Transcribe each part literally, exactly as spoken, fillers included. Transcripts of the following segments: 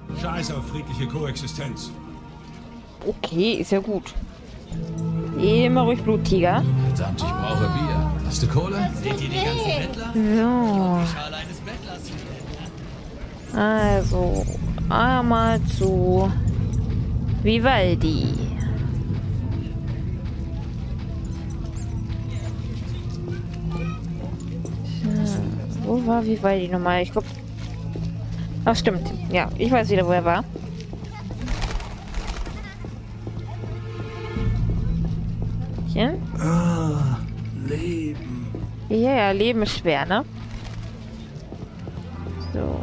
Scheiß auf friedliche Koexistenz. Okay, ist ja gut. Immer ruhig Bluttiger. Verdammt, ich brauche Bier. Hast du Kohle? Seht ihr die ganzen Bettler? So. Die Schale eines Bettlers. Also, einmal zu Vivaldi. Hm, wo war Vivaldi nochmal? Ich glaube... Ach, stimmt. Ja, ich weiß wieder, wo er war. Hier? Ah, Leben. Ja, ja, Leben ist schwer, ne? So.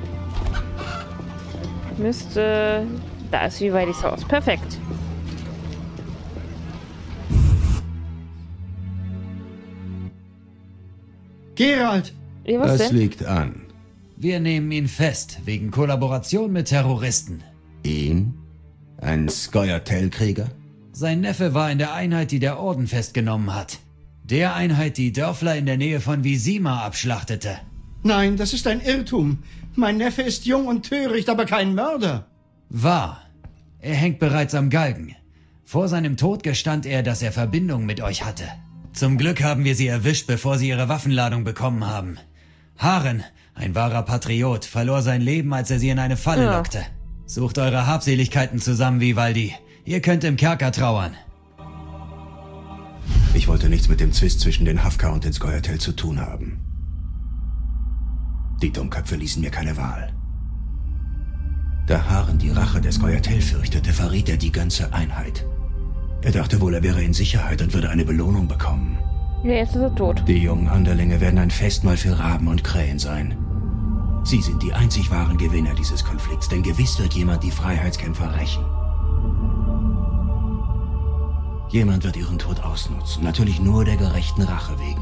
Müsste... Da ist Vivaldis Haus. Perfekt. Geralt! Ja, was Das denn? liegt an. Wir nehmen ihn fest, wegen Kollaboration mit Terroristen. Ihn? Ein Scoia'tael-Krieger? Sein Neffe war in der Einheit, die der Orden festgenommen hat. Der Einheit, die Dörfler in der Nähe von Vizima abschlachtete. Nein, das ist ein Irrtum. Mein Neffe ist jung und töricht, aber kein Mörder. Wahr. Er hängt bereits am Galgen. Vor seinem Tod gestand er, dass er Verbindung mit euch hatte. Zum Glück haben wir sie erwischt, bevor sie ihre Waffenladung bekommen haben. Haren, ein wahrer Patriot, verlor sein Leben, als er sie in eine Falle Ja. lockte. Sucht eure Habseligkeiten zusammen, Vivaldi. Ihr könnt im Kerker trauern. Ich wollte nichts mit dem Zwist zwischen den Hafka und den Scoia'tael zu tun haben. Die Dummköpfe ließen mir keine Wahl. Da Haren die Rache der Scoia'tael fürchtete, verriet er die ganze Einheit. Er dachte wohl, er wäre in Sicherheit und würde eine Belohnung bekommen. Ja, jetzt ist er tot. Die jungen Anderlinge werden ein Festmahl für Raben und Krähen sein. Sie sind die einzig wahren Gewinner dieses Konflikts, denn gewiss wird jemand die Freiheitskämpfer rächen. Jemand wird ihren Tod ausnutzen, natürlich nur der gerechten Rache wegen.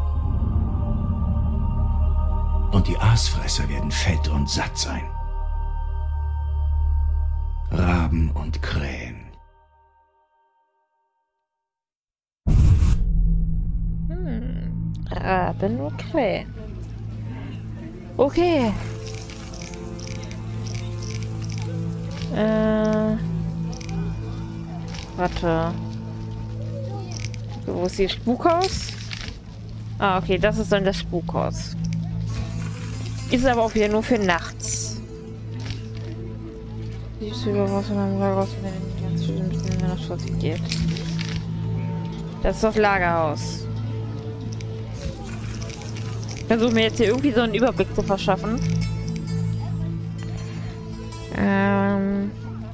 Und die Aasfresser werden fett und satt sein. Raben und Krähen. Hm. Raben und Krähen. Okay. Äh. Warte. Wo ist hier Spukhaus? Ah, okay, das ist dann das Spukhaus. Ist aber auch wieder nur für nachts. Die ist über was von einem Lagerhaus, wenn die ganze Zeit nach Schwarz geht. Das ist das Lagerhaus. Ich versuche mir jetzt hier irgendwie so einen Überblick zu verschaffen. Ähm.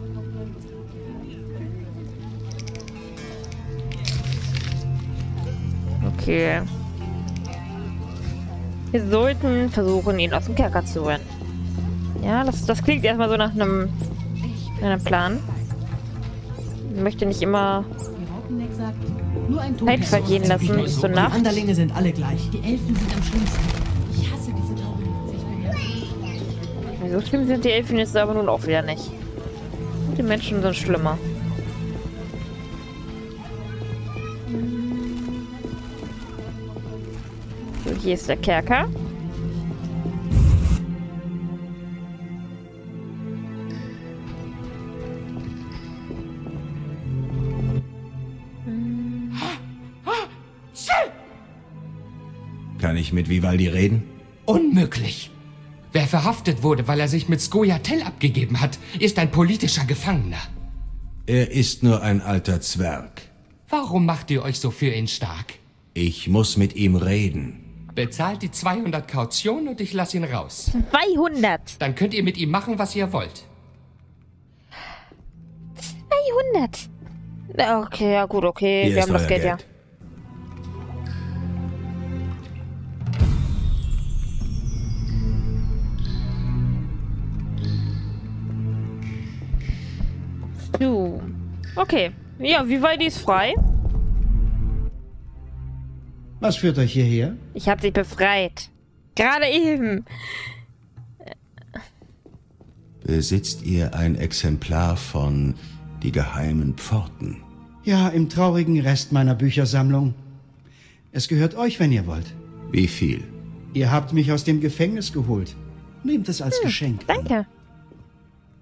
Okay. Wir sollten versuchen, ihn aus dem Kerker zu holen. Ja, das, das klingt erstmal so nach einem, einem Plan. Ich möchte nicht immer Nur ein Zeit vergehen lassen bis zur Die Nacht. Anderlinge sind alle gleich. Die Elfen sind am schlimmsten. Ich hasse diese Tauben. So schlimm sind die Elfen jetzt aber nun auch wieder nicht. Die Menschen sind schlimmer. So, hier ist der Kerker. Kann ich mit Vivaldi reden? Unmöglich. Wer verhaftet wurde, weil er sich mit Scoia'tael abgegeben hat, ist ein politischer Gefangener. Er ist nur ein alter Zwerg. Warum macht ihr euch so für ihn stark? Ich muss mit ihm reden. Bezahlt die zweihundert Kaution und ich lasse ihn raus. zweihundert. Dann könnt ihr mit ihm machen, was ihr wollt. zweihundert. Okay, ja gut, okay. Hier Wir ist haben das euer Geld, ja. Geld. So. Okay. Ja, Vivaldi ist frei. Was führt euch hierher? Ich habe sie befreit. Gerade eben. Besitzt ihr ein Exemplar von Die geheimen Pforten? Ja, im traurigen Rest meiner Büchersammlung. Es gehört euch, wenn ihr wollt. Wie viel? Ihr habt mich aus dem Gefängnis geholt. Nehmt es als Geschenk. Danke.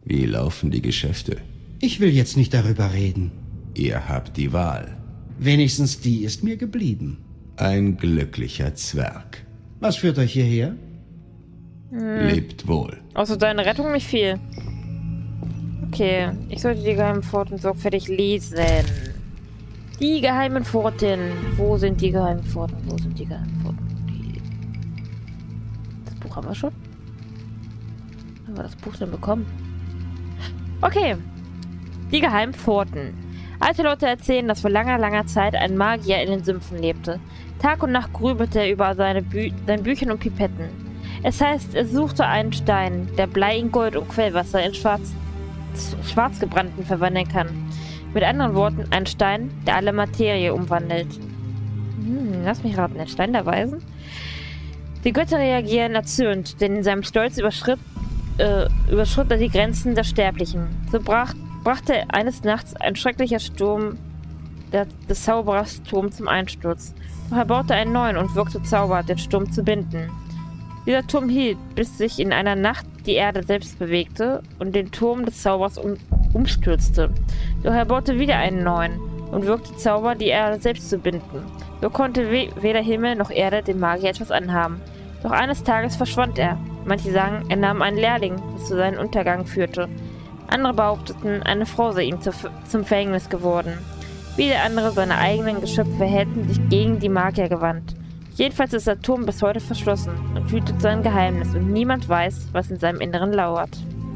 Wie laufen die Geschäfte? Ich will jetzt nicht darüber reden. Ihr habt die Wahl. Wenigstens die ist mir geblieben. Ein glücklicher Zwerg. Was führt euch hierher? Hm. Lebt wohl. Außer deine Rettung nicht viel. Okay, ich sollte die geheimen Pforten sorgfältig lesen. Die geheimen Pforten. Wo sind die geheimen Pforten? Wo sind die geheimen Pforten? Die... Das Buch haben wir schon. Haben wir das Buch denn bekommen? Okay. Die geheimen Pforten. Alte Leute erzählen, dass vor langer, langer Zeit ein Magier in den Sümpfen lebte. Tag und Nacht grübelte er über seine Bü sein Büchern und Pipetten. Es heißt, er suchte einen Stein, der Blei in Gold und Quellwasser in schwarz, schwarz gebrannten verwandeln kann. Mit anderen Worten, ein Stein, der alle Materie umwandelt. Hm, lass mich raten, der Stein der Weisen? Die Götter reagieren erzürnt, denn in seinem Stolz überschritt, äh, überschritt er die Grenzen der Sterblichen. So brach, brachte eines Nachts ein schrecklicher Sturm der, des Zauberers Turm zum Einsturz. Doch er baute einen neuen und wirkte Zauber, den Sturm zu binden. Dieser Turm hielt, bis sich in einer Nacht die Erde selbst bewegte und den Turm des Zaubers um, umstürzte. Doch er baute wieder einen neuen und wirkte Zauber, die Erde selbst zu binden. So konnte we weder Himmel noch Erde dem Magier etwas anhaben. Doch eines Tages verschwand er. Manche sagen, er nahm einen Lehrling, der zu seinem Untergang führte. Andere behaupteten, eine Frau sei ihm zu, zum Verhängnis geworden. Wieder andere, seine eigenen Geschöpfe, hätten sich gegen die Magier gewandt. Jedenfalls ist der Turm bis heute verschlossen und hütet sein Geheimnis und niemand weiß, was in seinem Inneren lauert.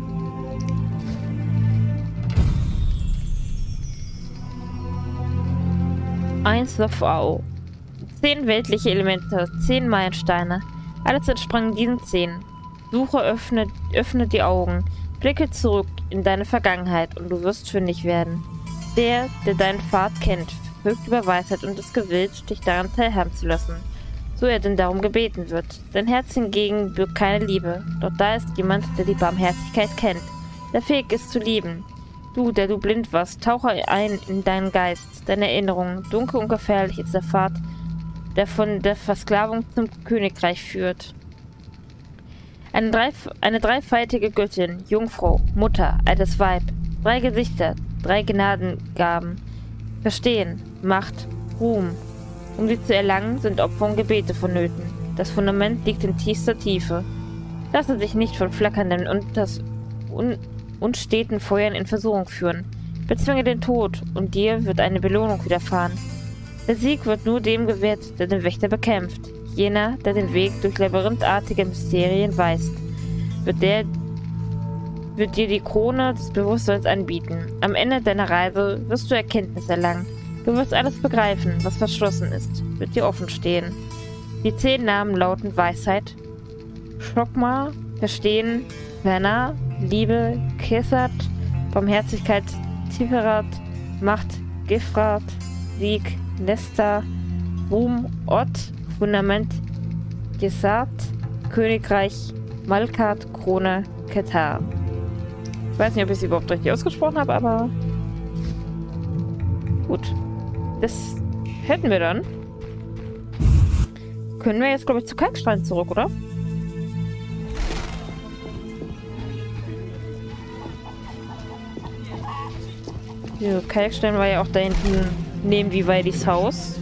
Eins Au. Zehn weltliche Elemente, zehn Meilensteine. Alles entsprang diesen zehn. Suche, öffne, öffne die Augen. Blicke zurück in deine Vergangenheit und du wirst fündig werden. Der, der deinen Pfad kennt, verfügt über Weisheit und ist gewillt, dich daran teilhaben zu lassen. So er denn darum gebeten wird. Dein Herz hingegen birgt keine Liebe. Doch da ist jemand, der die Barmherzigkeit kennt, der fähig ist zu lieben. Du, der du blind warst, tauche ein in deinen Geist, deine Erinnerungen. Dunkel und gefährlich ist der Pfad, der von der Versklavung zum Königreich führt. Eine, dreif eine dreifaltige Göttin, Jungfrau, Mutter, altes Weib, drei Gesichter, drei Gnadengaben, Verstehen, Macht, Ruhm. Um sie zu erlangen, sind Opfer und Gebete vonnöten. Das Fundament liegt in tiefster Tiefe. Lasse sich nicht von flackernden und das un unsteten Feuern in Versuchung führen. Bezwinge den Tod, und dir wird eine Belohnung widerfahren. Der Sieg wird nur dem gewährt, der den Wächter bekämpft. Jener, der den Weg durch labyrinthartige Mysterien weist, wird, der, wird dir die Krone des Bewusstseins anbieten. Am Ende deiner Reise wirst du Erkenntnis erlangen. Du wirst alles begreifen, was verschlossen ist, wird dir offen stehen. Die zehn Namen lauten Weisheit, Chokma, Verstehen, Werner, Liebe, Kesat, Barmherzigkeit, Tiferat, Macht, Gifrat, Sieg, Nesta, Ruhm, Ott, Fundament, Gesat, Königreich, Malkat, Krone, Ketar. Ich weiß nicht, ob ich es überhaupt richtig ausgesprochen habe, aber gut. Das hätten wir dann. Können wir jetzt, glaube ich, zu Kalkstein zurück, oder? So, Kalkstein war ja auch da hinten neben Vivaldis Haus.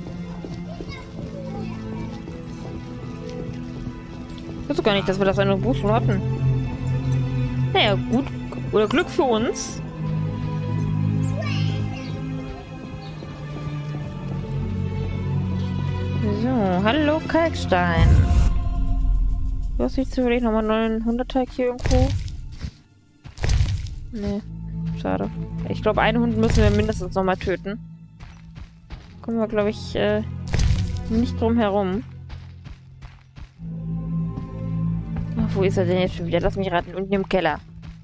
Ich wusste gar nicht, dass wir das eine Buch schon hatten. Naja, gut. Oder Glück für uns. So, hallo Kalkstein. Du hast nicht zufällig nochmal einen neunhundert-Teig hier irgendwo? Nee, schade. Ich glaube, einen Hund müssen wir mindestens nochmal töten. Kommen wir, glaube ich, äh, nicht drum herum. Ach, wo ist er denn jetzt schon wieder? Lass mich raten. Unten im Keller.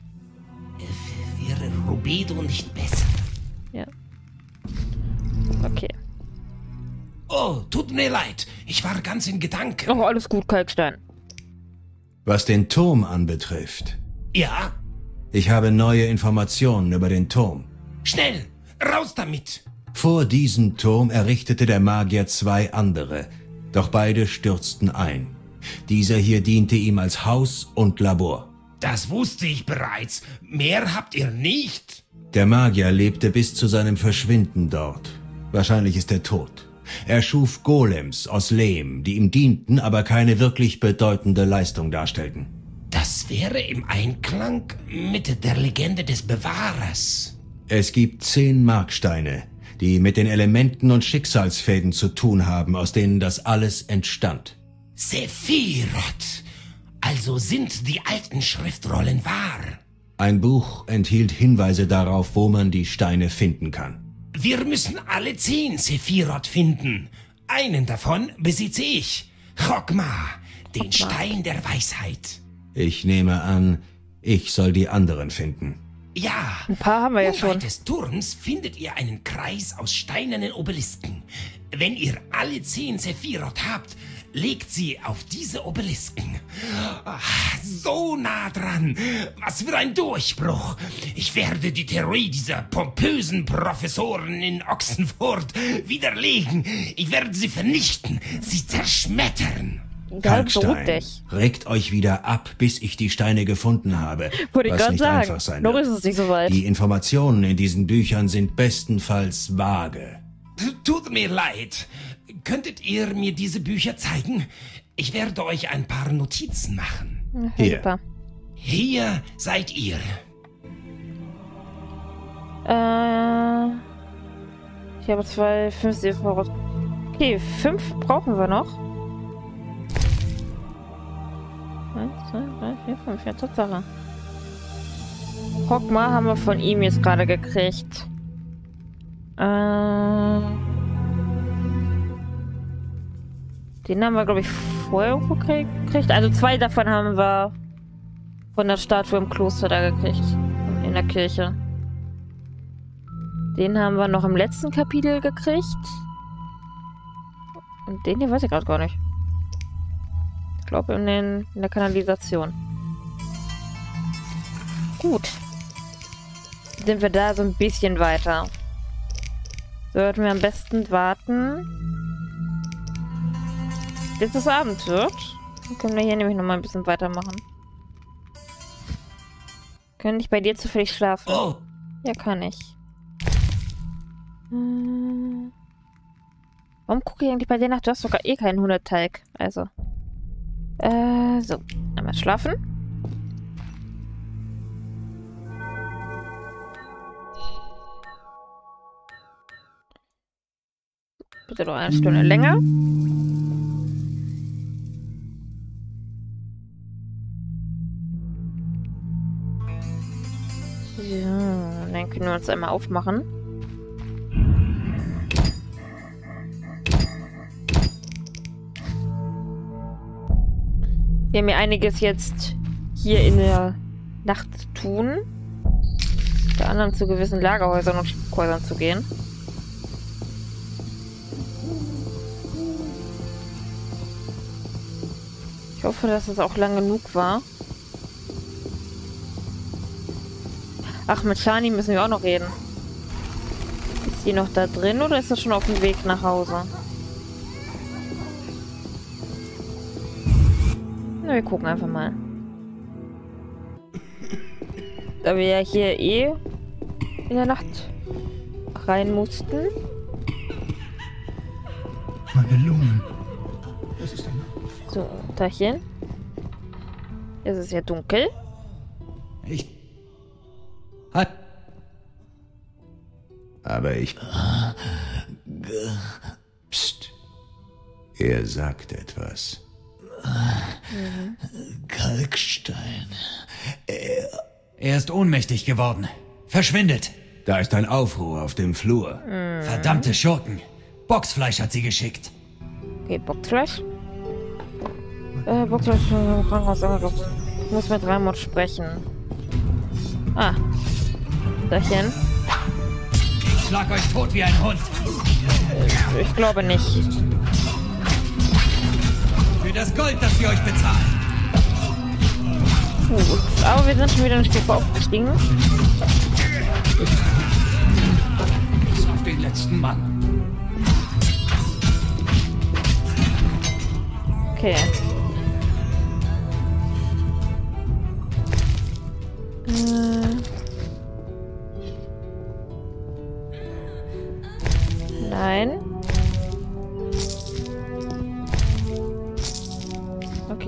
Wäre Rubedo nicht besser? Ja. Okay. Oh, tut mir leid. Ich war ganz in Gedanken. Oh, alles gut, Kalkstein. Was den Turm anbetrifft. Ja? Ich habe neue Informationen über den Turm. Schnell, raus damit! Vor diesem Turm errichtete der Magier zwei andere, doch beide stürzten ein. Dieser hier diente ihm als Haus und Labor. Das wusste ich bereits. Mehr habt ihr nicht. Der Magier lebte bis zu seinem Verschwinden dort. Wahrscheinlich ist er tot. Er schuf Golems aus Lehm, die ihm dienten, aber keine wirklich bedeutende Leistung darstellten. Das wäre im Einklang mit der Legende des Bewahrers. Es gibt zehn Marksteine, die mit den Elementen und Schicksalsfäden zu tun haben, aus denen das alles entstand. Sephiroth. Also sind die alten Schriftrollen wahr. Ein Buch enthielt Hinweise darauf, wo man die Steine finden kann. Wir müssen alle zehn Sephiroth finden. Einen davon besitze ich. Chokmah, den Stein der Weisheit. Ich nehme an, ich soll die anderen finden. Ja, ein paar haben wir ja schon. Unweit des Turms findet ihr einen Kreis aus steinernen Obelisken. Wenn ihr alle zehn Sephiroth habt, legt sie auf diese Obelisken. Ach, so nah dran. Was für ein Durchbruch. Ich werde die Theorie dieser pompösen Professoren in Ochsenfurt widerlegen. Ich werde sie vernichten, sie zerschmettern. Kalkstein, regt euch wieder ab, bis ich die Steine gefunden habe. Wollte ich gerade sagen, einfach sein noch wird. ist es nicht so weit. Die Informationen in diesen Büchern sind bestenfalls vage. Tut mir leid. Könntet ihr mir diese Bücher zeigen? Ich werde euch ein paar Notizen machen. Okay, Hier. super. Hier seid ihr. Äh, ich habe zwei, fünf Sephiroth. Okay, fünf brauchen wir noch. eins, zwei, drei, vier, fünf. Ja, Tatsache. Chokmah haben wir von ihm jetzt gerade gekriegt. Äh, den haben wir, glaube ich, vorher irgendwo gekriegt. Also zwei davon haben wir von der Statue im Kloster da gekriegt. In der Kirche. Den haben wir noch im letzten Kapitel gekriegt. Und den hier weiß ich gerade gar nicht. Ich glaube in, den, in der Kanalisation. Gut. Sind wir da so ein bisschen weiter. Sollten wir am besten warten, bis es Abend wird. Dann können wir hier nämlich noch mal ein bisschen weitermachen. Kann ich bei dir zufällig schlafen? Oh. Ja, kann ich. Hm. Warum gucke ich eigentlich bei dir nach? Du hast sogar eh keinen Hundeteig. Also. Äh, so. Einmal schlafen. Bitte noch eine Stunde länger. So, dann können wir uns einmal aufmachen. Wir haben ja einiges jetzt hier in der Nacht zu tun. Unter anderem zu gewissen Lagerhäusern und Schutzhäusern zu gehen. Ich hoffe, dass es auch lang genug war. Ach, mit Shani müssen wir auch noch reden. Ist sie noch da drin oder ist sie schon auf dem Weg nach Hause? Na, wir gucken einfach mal. Da wir ja hier eh in der Nacht rein mussten. Meine Lungen. Das ist ein So, Tachchen. Es ist ja dunkel. Ich... Halt! Aber ich... Psst. Er sagt etwas. Mhm. Kalkstein. Er... Er ist ohnmächtig geworden. Verschwindet. Da ist ein Aufruhr auf dem Flur. Mhm. Verdammte Schurken. Boxfleisch hat sie geschickt. Okay, Boxfleisch. Äh, Boxfleisch im Krankenhaus angerufen. Ich muss mit Raimund sprechen. Ah. Tachchen. Ich schlag euch tot wie ein Hund. Äh, ich glaube nicht. Für das Gold, das wir euch bezahlen. Gut, aber wir sind schon wieder eine Stufe aufgestiegen. Bis auf den letzten Mann. Okay.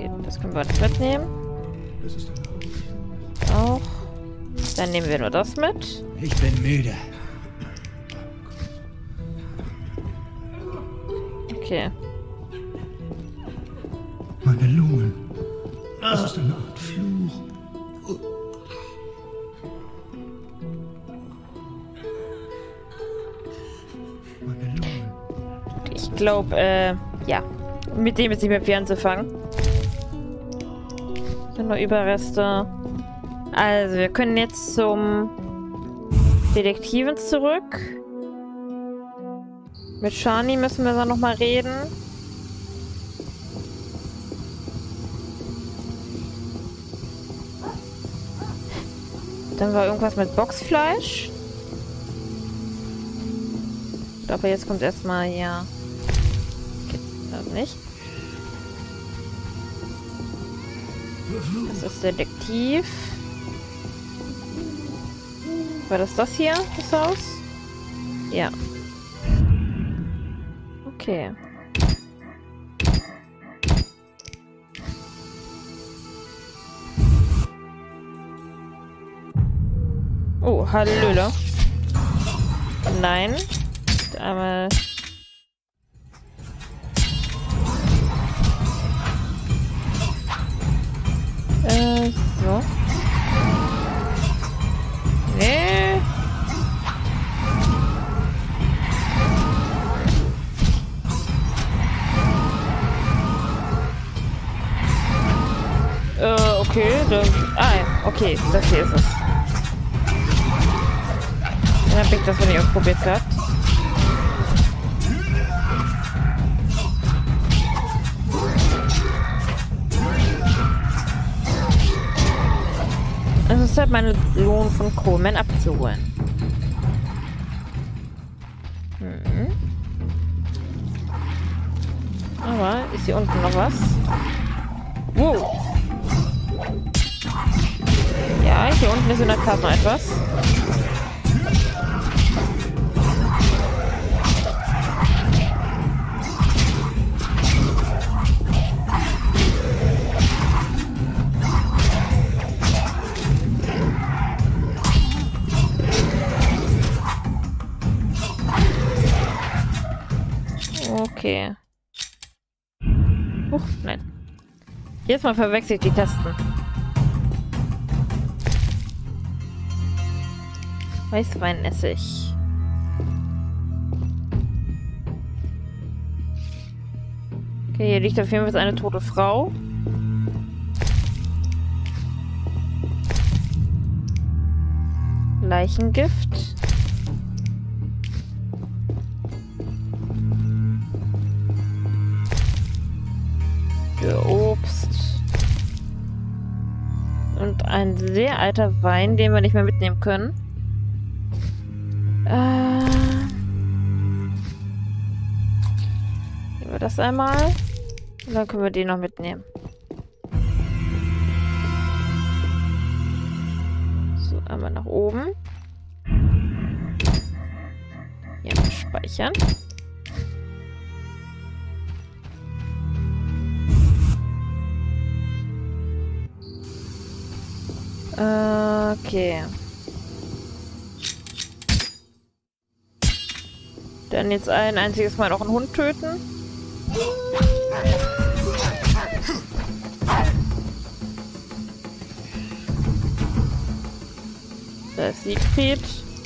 Okay, das können wir nicht mitnehmen. Das ist ein Auch. Dann nehmen wir nur das mit. Ich bin müde. Okay. Meine Lungen. Das ist eine Art Fluch. Meine Lungen. Ich glaube, äh, ja. Mit dem ist nicht mehr viel anzufangen. Sind nur Überreste. Also, wir können jetzt zum Detektiven zurück. Mit Shani müssen wir dann nochmal reden. Dann war irgendwas mit Boxfleisch. Aber jetzt kommt erstmal, ja. Geht das nicht. Das ist Detektiv. War das das hier, das Haus? Ja. Okay. Oh, Hallöle. Nein. Aber... Äh, so. Nee. Äh, okay. Das, ah, ja. Okay, das hier ist es. Dann hab ich das noch nicht ausprobiert gehabt. Es ist halt meine Lohn von Coleman abzuholen. Mhm. Aber ist hier unten noch was? Wow. Ja, hier unten ist in der Tat noch etwas. Okay. Huch, nein. Jetzt mal verwechselt die Tasten. Weißweinessig. Okay, hier liegt auf jeden Fall eine tote Frau. Leichengift. Für Obst. Und ein sehr alter Wein, den wir nicht mehr mitnehmen können. Äh. Nehmen wir das einmal. Und dann können wir den noch mitnehmen. So, einmal nach oben. Hier mal speichern. Okay. Dann jetzt ein einziges Mal noch einen Hund töten. Da ist Siegfried.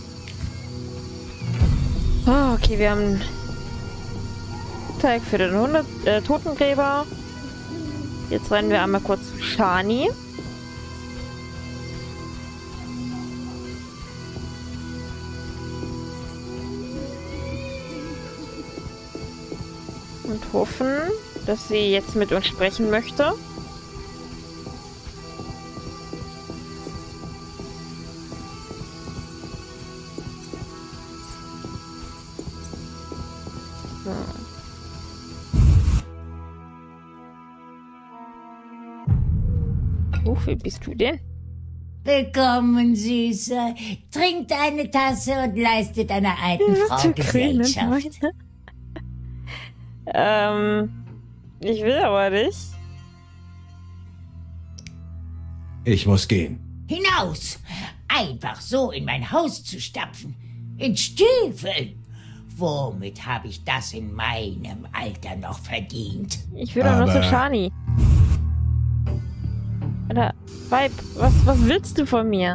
Oh, okay, wir haben Teig für den Hunde äh, Totengräber. Jetzt rennen wir einmal kurz zu Shani. Und hoffen, dass sie jetzt mit uns sprechen möchte. So. Huch, wie bist du denn? Willkommen, Süßer. Trinkt eine Tasse und leistet einer alten Frau Gesellschaft. Ähm, ich will aber nicht. Ich muss gehen. Hinaus! Einfach so in mein Haus zu stapfen. In Stiefeln. Womit habe ich das in meinem Alter noch verdient? Ich will doch nur zu Shani. Alter, Weib, was, was willst du von mir?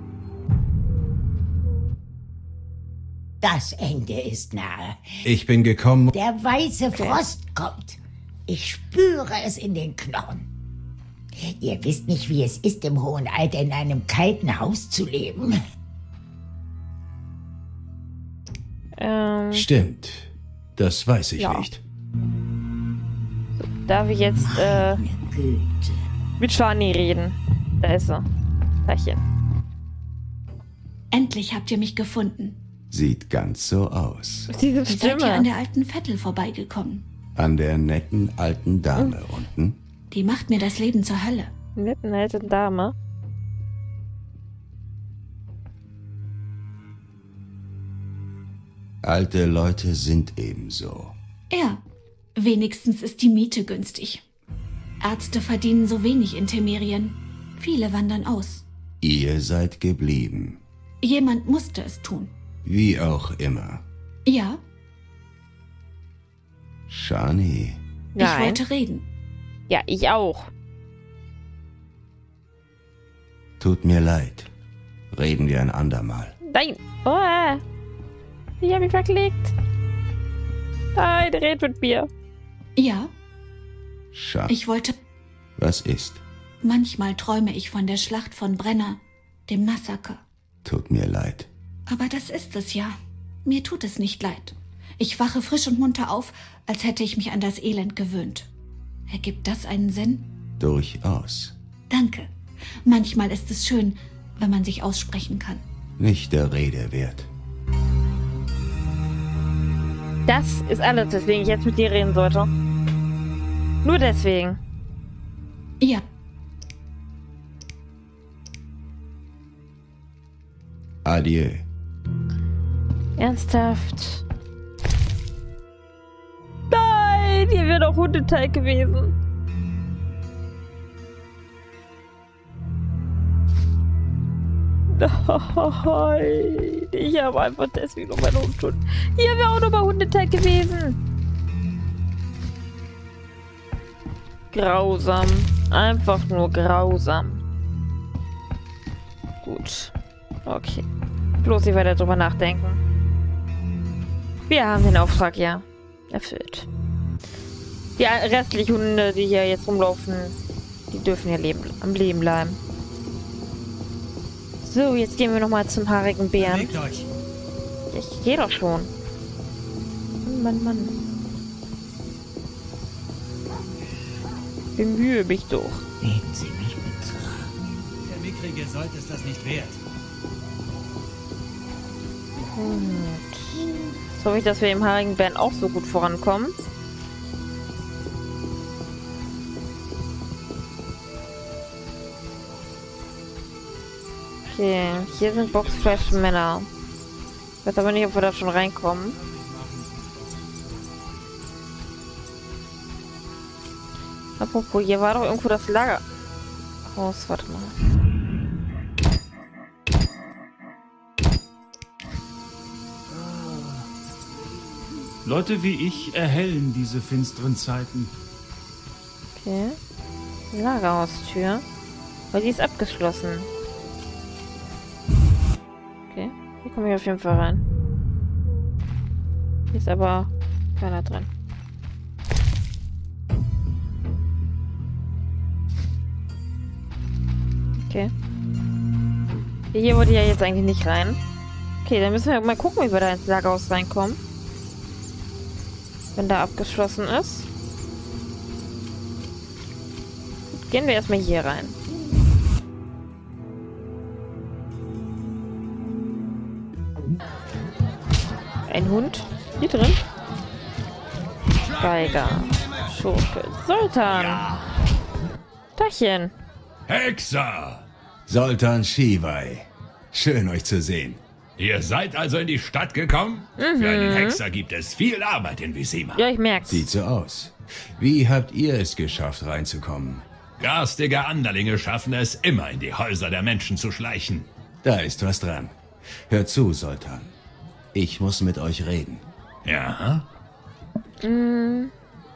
Das Ende ist nahe. Ich bin gekommen... Der weiße Frost kommt. Ich spüre es in den Knochen. Ihr wisst nicht, wie es ist, im hohen Alter in einem kalten Haus zu leben. Ähm, Stimmt. Das weiß ich ja. nicht. So, darf ich jetzt äh, mit Shani reden? Da ist sie. Tachchen. Endlich habt ihr mich gefunden. Sieht ganz so aus. Diese Wie seid ihr Stimme. an der alten Vettel vorbeigekommen? An der netten alten Dame unten. Die macht mir das Leben zur Hölle. Nette, nette Dame. Alte Leute sind ebenso. Ja, wenigstens ist die Miete günstig. Ärzte verdienen so wenig in Temerien. Viele wandern aus. Ihr seid geblieben. Jemand musste es tun. Wie auch immer. Ja, Shani. ich Nein. wollte reden. Ja, ich auch. Tut mir leid. Reden wir ein andermal. Nein. Oh, äh. Ich habe mich verklickt. Nein, red mit mir. Ja, Shani. ich wollte... Was ist? Manchmal träume ich von der Schlacht von Brenner, dem Massaker. Tut mir leid. Aber das ist es ja. Mir tut es nicht leid. Ich wache frisch und munter auf, als hätte ich mich an das Elend gewöhnt. Ergibt das einen Sinn? Durchaus. Danke. Manchmal ist es schön, wenn man sich aussprechen kann. Nicht der Rede wert. Das ist alles, weswegen ich jetzt mit dir reden sollte. Nur deswegen. Ja, Adieu. Ernsthaft? Nein, hier wäre doch Hundeteig gewesen. Nein, ich habe einfach deswegen noch meinen Hund schon. Hier wäre auch noch mal Hundeteig gewesen. Grausam. Einfach nur grausam. Gut. Okay. Bloß nicht weiter drüber nachdenken. Wir haben den Auftrag ja erfüllt. Die restlichen Hunde, die hier jetzt rumlaufen, die dürfen hier leben, am Leben bleiben. So, jetzt gehen wir nochmal zum haarigen Bären. Bewegt euch. Ich gehe doch schon. Mann, Mann, Mann. Bemühe mich doch. Nehmen Sie mich bitte. Der Mickrige sollte es das nicht wert. Gut. Jetzt hoffe ich, dass wir im haarigen Bären auch so gut vorankommen. Okay, hier sind Boxfleischmänner. Ich weiß aber nicht, ob wir da schon reinkommen. Apropos, hier war doch irgendwo das Lagerhaus. Warte mal. Leute wie ich erhellen diese finsteren Zeiten. Okay. Lagerhaustür. Aber die ist abgeschlossen. Okay. Hier komme ich auf jeden Fall rein. Hier ist aber keiner drin. Okay. Hier wollte ich ja jetzt eigentlich nicht rein. Okay, dann müssen wir mal gucken, wie wir da ins Lagerhaus reinkommen. Wenn da abgeschlossen ist. Gehen wir erstmal hier rein. Ein Hund? Hier drin? Geiger. Schurke. Sultan. Ja. Tachchen. Hexer! Sultan Shivai. Schön, euch zu sehen. Ihr seid also in die Stadt gekommen? Mhm. Für einen Hexer gibt es viel Arbeit in Vizima. Ja, ich merk's. Sieht so aus. Wie habt ihr es geschafft, reinzukommen? Garstige Anderlinge schaffen es immer, in die Häuser der Menschen zu schleichen. Da ist was dran. Hör zu, Sultan. Ich muss mit euch reden. Ja? Mm.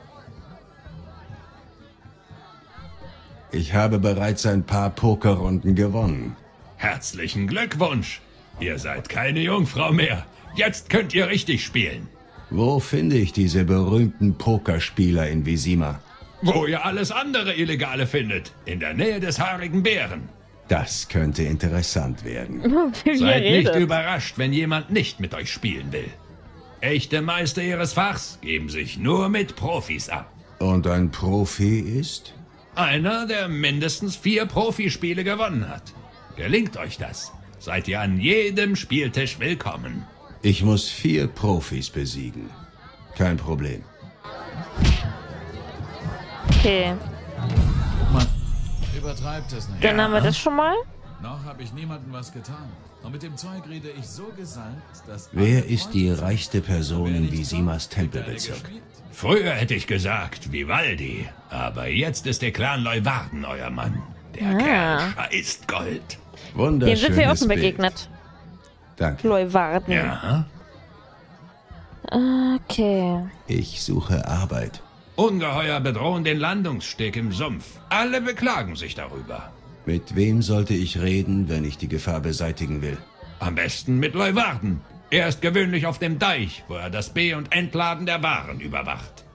Ich habe bereits ein paar Pokerrunden gewonnen. Herzlichen Glückwunsch. Ihr seid keine Jungfrau mehr. Jetzt könnt ihr richtig spielen. Wo finde ich diese berühmten Pokerspieler in Vizima? Wo ihr alles andere Illegale findet. In der Nähe des haarigen Bären. Das könnte interessant werden. Seid nicht überrascht, wenn jemand nicht mit euch spielen will. Echte Meister ihres Fachs geben sich nur mit Profis ab. Und ein Profi ist? Einer, der mindestens vier Profispiele gewonnen hat. Gelingt euch das, seid ihr an jedem Spieltisch willkommen. Ich muss vier Profis besiegen. Kein Problem. Okay. Man übertreibt es nicht. Dann haben wir das schon mal. Noch habe ich niemandem was getan. Und mit dem Zeug rede ich so gesandt, dass... Wer ist die reichste Person in Vizimas Tempelbezirk? Früher hätte ich gesagt Vivaldi, aber jetzt ist der Clan Leuwarden euer Mann. Der Ah. Kerl scheißt Gold. Dem sind wir offen Bild. begegnet. Danke. Leuwarden. Ja? Okay. Ich suche Arbeit. Ungeheuer bedrohen den Landungssteg im Sumpf. Alle beklagen sich darüber. Mit wem sollte ich reden, wenn ich die Gefahr beseitigen will? Am besten mit Leuwarden. Er ist gewöhnlich auf dem Deich, wo er das Be- und Entladen der Waren überwacht.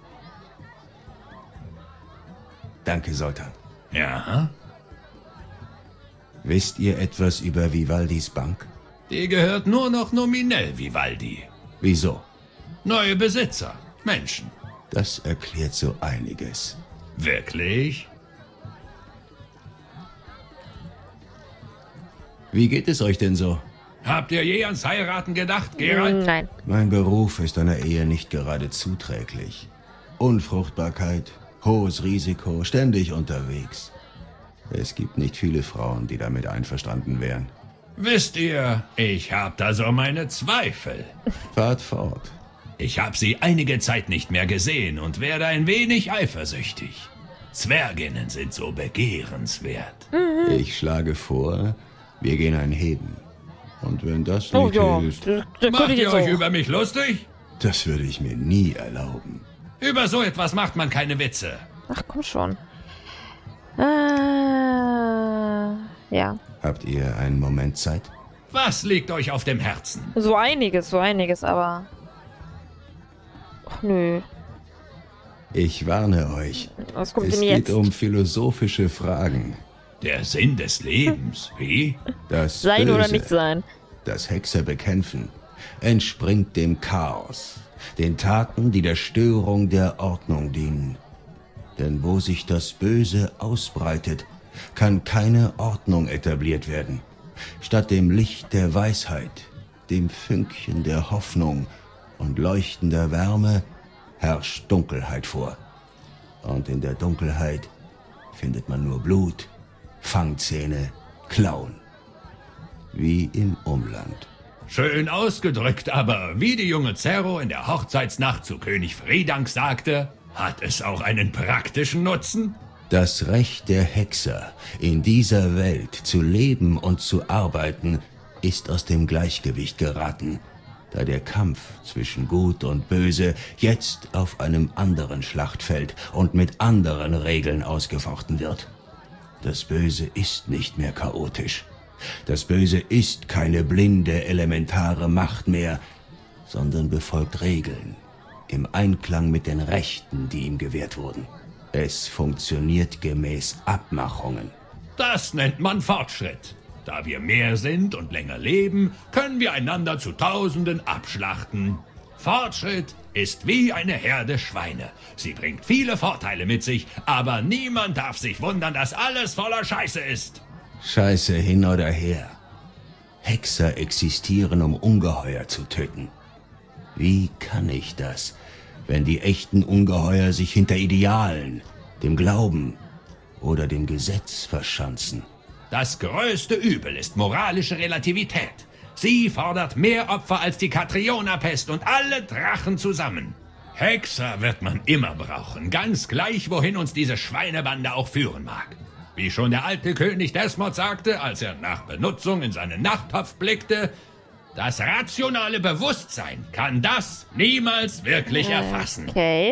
Danke, Sultan. Ja? Wisst ihr etwas über Vivaldis Bank? Die gehört nur noch nominell Vivaldi. Wieso? Neue Besitzer, Menschen. Das erklärt so einiges. Wirklich? Wie geht es euch denn so? Habt ihr je ans Heiraten gedacht, Geralt? Nein. Mein Beruf ist einer Ehe nicht gerade zuträglich. Unfruchtbarkeit, hohes Risiko, ständig unterwegs. Es gibt nicht viele Frauen, die damit einverstanden wären. Wisst ihr, ich hab da so meine Zweifel. Fahrt fort. Ich hab sie einige Zeit nicht mehr gesehen und werde ein wenig eifersüchtig. Zwerginnen sind so begehrenswert. Mhm. Ich schlage vor, wir gehen einheben. Und wenn das Oh nicht ja, hilft, das, das Macht könnte ich ihr jetzt euch auch. über mich lustig? das würde ich mir nie erlauben. Über so etwas macht man keine Witze. Ach, komm schon. Äh, ja. Habt ihr einen Moment Zeit? Was liegt euch auf dem Herzen? So einiges, so einiges, aber... Ach, nö. Ich warne euch. Was kommt Es denn geht jetzt? um philosophische Fragen. Der Sinn des Lebens, wie? Das Sein Böse, oder nicht sein? das Hexer bekämpfen, entspringt dem Chaos, den Taten, die der Störung der Ordnung dienen. Denn wo sich das Böse ausbreitet, kann keine Ordnung etabliert werden. Statt dem Licht der Weisheit, dem Fünkchen der Hoffnung und leuchtender Wärme herrscht Dunkelheit vor. Und in der Dunkelheit findet man nur Blut, Fangzähne, Klauen. Wie im Umland. Schön ausgedrückt, aber wie die junge Zerro in der Hochzeitsnacht zu König Friedank sagte, hat es auch einen praktischen Nutzen? Das Recht der Hexer, in dieser Welt zu leben und zu arbeiten, ist aus dem Gleichgewicht geraten, da der Kampf zwischen Gut und Böse jetzt auf einem anderen Schlachtfeld und mit anderen Regeln ausgefochten wird. Das Böse ist nicht mehr chaotisch. Das Böse ist keine blinde, elementare Macht mehr, sondern befolgt Regeln, im Einklang mit den Rechten, die ihm gewährt wurden. Es funktioniert gemäß Abmachungen. Das nennt man Fortschritt. Da wir mehr sind und länger leben, können wir einander zu Tausenden abschlachten. Fortschritt ist wie eine Herde Schweine. Sie bringt viele Vorteile mit sich, aber niemand darf sich wundern, dass alles voller Scheiße ist. Scheiße hin oder her. Hexer existieren, um Ungeheuer zu töten. Wie kann ich das, wenn die echten Ungeheuer sich hinter Idealen, dem Glauben oder dem Gesetz verschanzen? Das größte Übel ist moralische Relativität. Sie fordert mehr Opfer als die Katriona-Pest und alle Drachen zusammen. Hexer wird man immer brauchen, ganz gleich, wohin uns diese Schweinebande auch führen mag. Wie schon der alte König Desmond sagte, als er nach Benutzung in seinen Nachttopf blickte, das rationale Bewusstsein kann das niemals wirklich erfassen. Okay.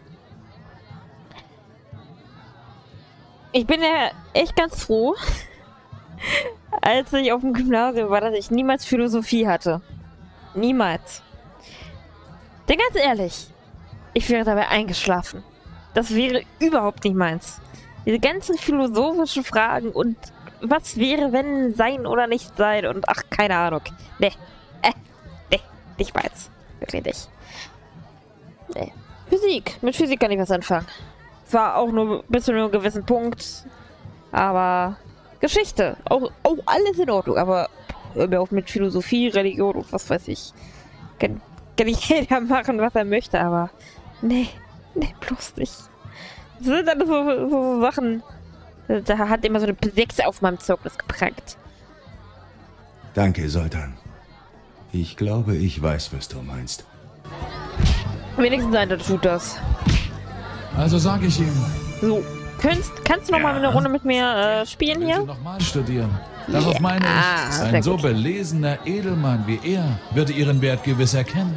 Ich bin ja echt ganz froh, als ich auf dem Gymnasium war, dass ich niemals Philosophie hatte. Niemals. Denn ganz ehrlich, ich wäre dabei eingeschlafen. Das wäre überhaupt nicht meins. Diese ganzen philosophischen Fragen und was wäre, wenn sein oder nicht sein und ach, keine Ahnung. Nee. Äh, nee, nicht meins. Wirklich nicht. Nee. Physik. Mit Physik kann ich was anfangen. Zwar auch nur bis zu einem gewissen Punkt, aber Geschichte. Auch, auch alles in Ordnung, aber hör mir auf mit Philosophie, Religion und was weiß ich. Kann, kann ich jeder machen, was er möchte, aber nee, nee, bloß nicht. Das sind alles so, so Sachen. Da hat immer so eine sechs auf meinem Zeugnis geprangt. Danke, Sultan. Ich glaube, ich weiß, was du meinst. Wenigstens einer tut das. Also sage ich ihm. So, kannst, kannst du noch ja. mal eine Runde mit mir äh, spielen hier? Nochmal studieren. Darauf ja, meine ich, ein so belesener Edelmann wie er würde ihren Wert gewiss erkennen.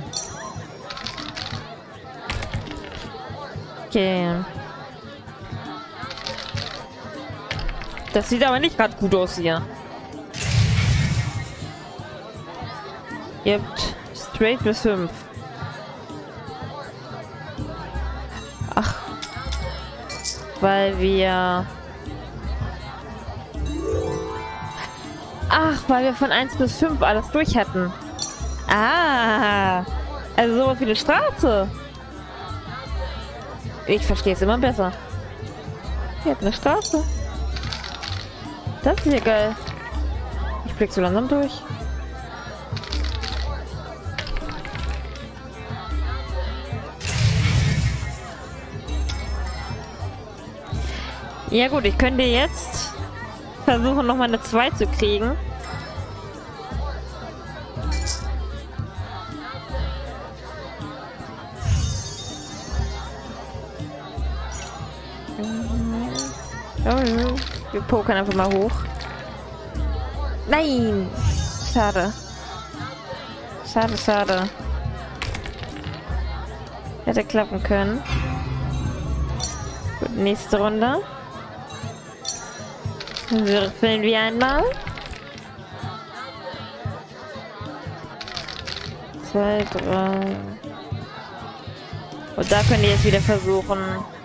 Okay. Das sieht aber nicht gerade gut aus hier. Ihr habt straight bis fünf. Ach. Weil wir... Ach, weil wir von eins bis fünf alles durch hatten. Ah. Also sowas wie eine Straße. Ich verstehe es immer besser. Hier hat eine Straße. Das ist ja geil. Ich blick so langsam durch. Ja gut, ich könnte jetzt versuchen, nochmal eine zwei zu kriegen. Oh, wir pokern einfach mal hoch. Nein! Schade. Schade, schade. Hätte klappen können. Gut, nächste Runde. Würfeln wir einmal. Zwei, drei. Und da könnt ihr jetzt wieder versuchen,